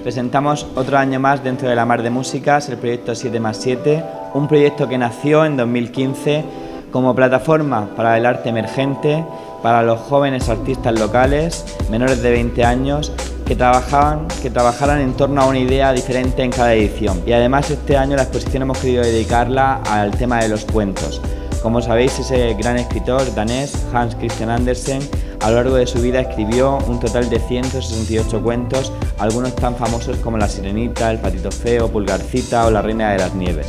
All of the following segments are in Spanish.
Presentamos otro año más dentro de la Mar de Músicas el proyecto 7+7, un proyecto que nació en 2015 como plataforma para el arte emergente, para los jóvenes artistas locales, menores de 20 años, que trabajaran en torno a una idea diferente en cada edición. Y además este año la exposición hemos querido dedicarla al tema de los cuentos. Como sabéis, ese gran escritor danés, Hans Christian Andersen, a lo largo de su vida escribió un total de 168 cuentos, algunos tan famosos como La Sirenita, El Patito Feo, Pulgarcita o La Reina de las Nieves.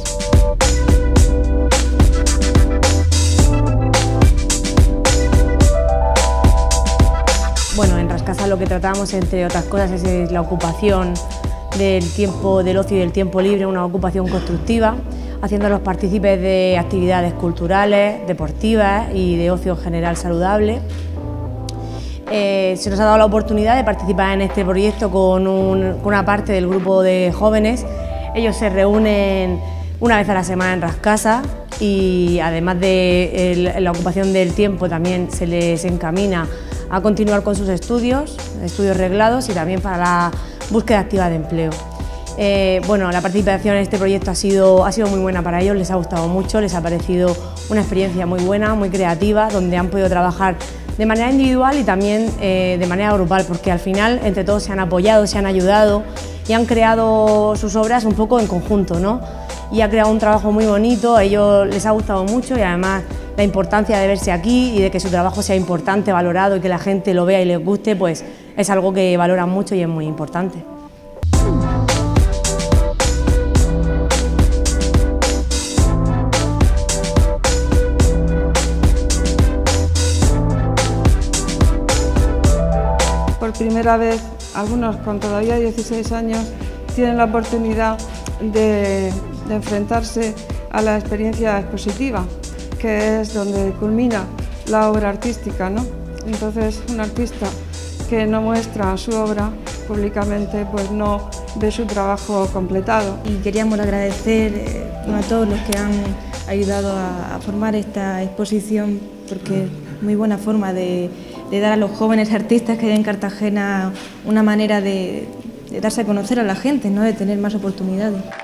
Bueno, en Rascasa lo que tratamos, entre otras cosas, es la ocupación del tiempo del ocio y del tiempo libre, una ocupación constructiva, haciéndolos partícipes de actividades culturales, deportivas y de ocio en general saludable. Se nos ha dado la oportunidad de participar en este proyecto con una parte del grupo de jóvenes. Ellos se reúnen una vez a la semana en Rascasa y además de la ocupación del tiempo también se les encamina a continuar con sus estudios reglados y también para la búsqueda activa de empleo. Bueno, la participación en este proyecto ha sido muy buena para ellos, les ha gustado mucho, les ha parecido una experiencia muy buena, muy creativa, donde han podido trabajar de manera individual y también de manera grupal, porque al final entre todos se han apoyado, se han ayudado y han creado sus obras un poco en conjunto, ¿no? Y ha creado un trabajo muy bonito, a ellos les ha gustado mucho y además la importancia de verse aquí y de que su trabajo sea importante, valorado y que la gente lo vea y les guste, pues es algo que valoran mucho y es muy importante. Por primera vez, algunos con todavía 16 años, tienen la oportunidad de enfrentarse a la experiencia expositiva, que es donde culmina la obra artística, ¿no? Entonces, un artista que no muestra su obra públicamente, pues no ve su trabajo completado. Y queríamos agradecer a todos los que han ayudado a formar esta exposición, porque es muy buena forma de dar a los jóvenes artistas que hay en Cartagena una manera de darse a conocer a la gente, ¿no? De tener más oportunidades.